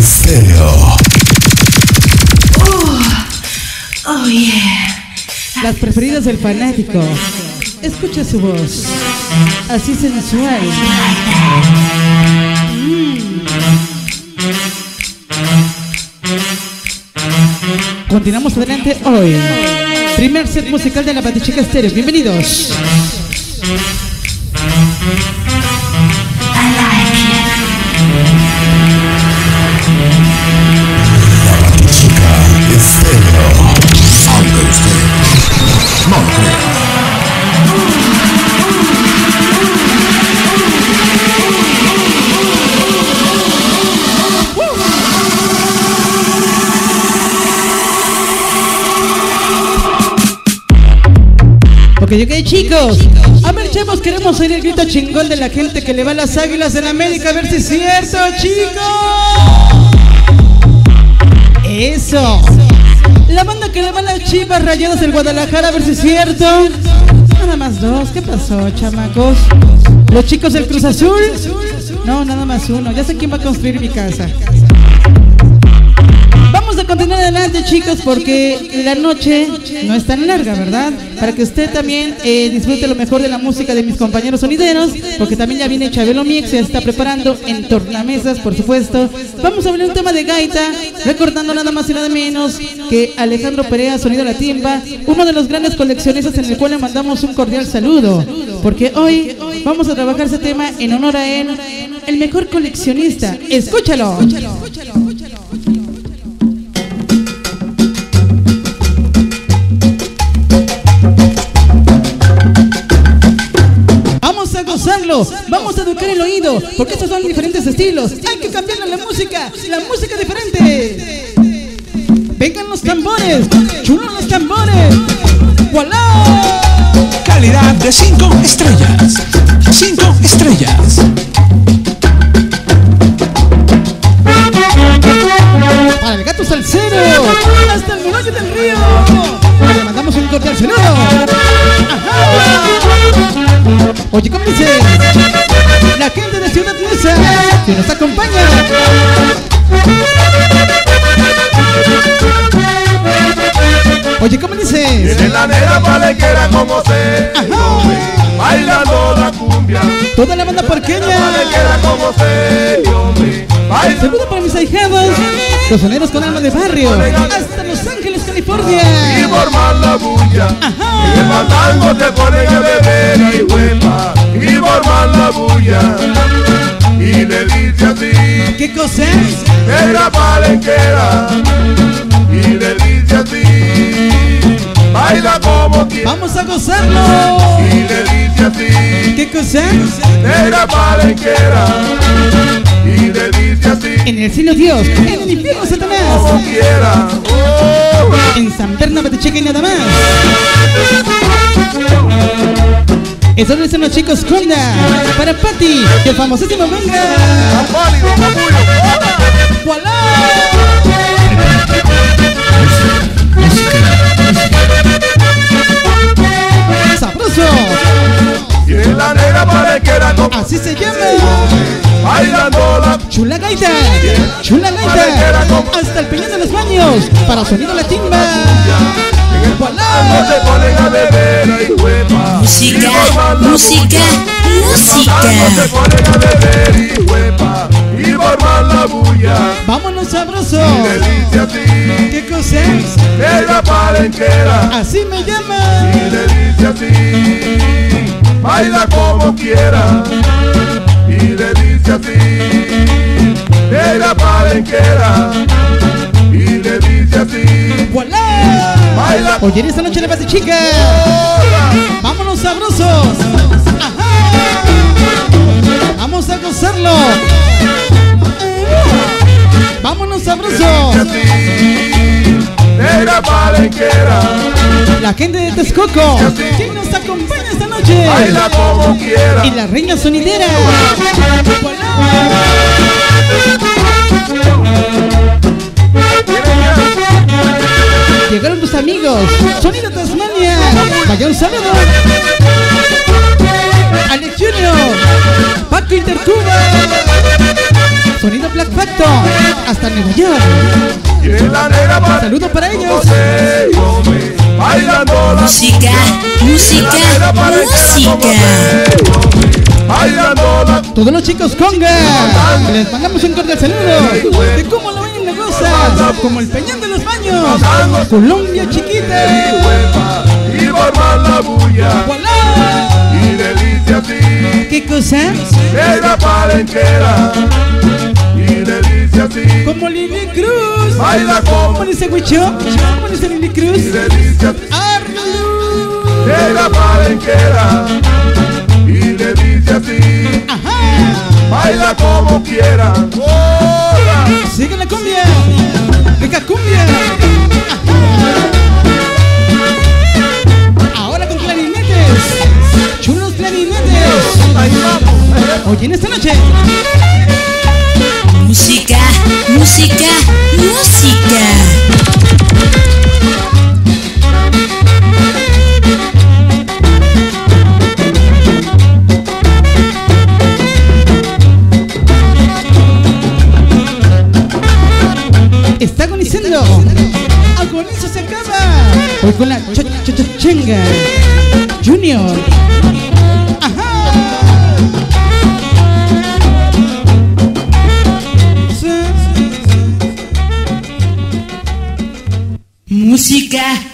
Estéreo. Oh yeah. Las preferidas del fanático. Escucha su voz, así sensual. Continuamos adelante hoy. Primer set musical de la Batichica Estéreo. Bienvenidos. Aunque usted no lo crea. Ok, chicos. A ver, chavos, queremos oír el grito chingón de la gente que le va a las Águilas del América. A ver si es cierto, chicos. Eso. La banda que le va a las Chivas Rayadas del Guadalajara. A ver si es cierto. Nada más dos. ¿Qué pasó, chamacos? Los chicos del Cruz Azul. No, nada más uno. Ya sé quién va a construir mi casa. Vamos a continuar adelante, chicos, porque la noche no es tan larga, ¿verdad? Para que usted también disfrute lo mejor de la música de mis compañeros sonideros, porque también ya viene Chabelo Mix, se está preparando en tornamesas, por supuesto. Vamos a hablar un tema de gaita, recordando nada más y nada menos que Alejandro Perea, Sonido La Timba, uno de los grandes coleccionistas en el cual le mandamos un cordial saludo, porque hoy vamos a trabajar ese tema en honor a él, el mejor coleccionista. ¡Escúchalo! Vamos a educar el oído, porque estos son diferentes estilos. Hay que cambiarle la música diferente. Vengan los tambores, chulos los tambores. ¡Voilá! Calidad de 5 estrellas. 5 estrellas. Para el gato salsero, hasta el Meollo del Río. Le mandamos un cordial saludo. ¡Ajá! Oye, ¿cómo dice? La gente de Ciudad Neza que nos acompaña. Oye, ¿cómo dice? Tiene la negra palequera como se bailando la cumbia. Toda la banda porqueña. Palequera como se saludo para mis ahijados, los soneros con alma de barrio, hasta Los Ángeles, California. Y formar la bulla. Y el fandango te ponen a beber y huepa. Y formar la bulla. Y le dice así. ¿Qué cosa es? Negra palenquera. Y le dice así. Baila como quieras. Vamos a gozarlo. Y le dice así. ¿Qué cosa es? Negra palenquera. Y le dice así. En el cielo Dios, en el infierno Satanás. Como quiera. En San Bernabé te chequen nada más. Eso lo dicen los chicos Conda. Para Pati, el famosísimo manga. ¡Voilá! ¡Sabroso! Tiene la negra palenquera como así se llama. bailando la Chula gaita, chula gaita, hasta el Peñón de los Baños, para Sonido La Timba. no se ponen a beber y huepa. Música, música, música. No se ponen a beber y huepa. Y formar la bulla. Vámonos sabroso. Y le dice así. ¿Qué cosa es? Negra palenquera. Así me llama. Y le dice así. Baila como quiera. Y le dice así. Negra palenquera. Y le dice así. ¡Voilá! Baila. Oye, en esta noche le pase chica. Vámonos sabrosos. Ajá. Vamos a gozarlo. Vámonos sabrosos. Negra palenquera. La gente de Texcoco, ¿quién nos acompaña esta noche? Baila como quiera. Y la reina sonidera. Llegaron tus amigos, Sonido Tasmania. Vaya un saludo. Alex Junior, Paco Intercuba, Sonido Black Paco. directo hasta Nueva York. Y en la negra para Saludo para ellos. Bailando la Música, música, música. Bailando la Todos los chicos conga, les mandamos un cordial saludo de cómo lo ven en cosas, como el Peñón de los Baños, Colombia chiquita. y forman la bulla. ¡Voilà! Y le dice así, ¿Qué cosa? negra palenquera. Y le dice así, Como Lili Cruz. baila como. ¿Cómo dice Huicho? ¿Cómo dice Lili Cruz? Y le dice así, ¡Arlu! negra palenquera. Y le dice así, ¡Ajá! baila como quiera. ¡Hola! ¡Sigue la cumbia! ¡Rica cumbia! ¡Ajá! Ahora con clarinetes. Chulos clarinetes. Ahí vamos. Oye, en esta noche. Música, música, música. Está agonizando. Agoniza se acaba. Hoy con la chenga. Junior. Ajá. Música,